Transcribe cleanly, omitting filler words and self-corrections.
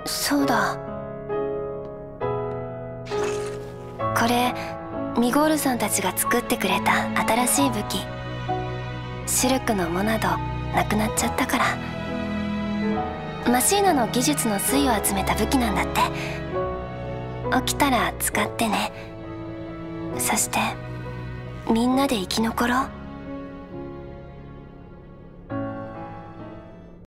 そうだ。これミゴールさんたちが作ってくれた新しい武器。シルクの藻などなくなっちゃったから。マシーナの技術の粋を集めた武器なんだって。起きたら使ってね。そしてみんなで生き残ろう。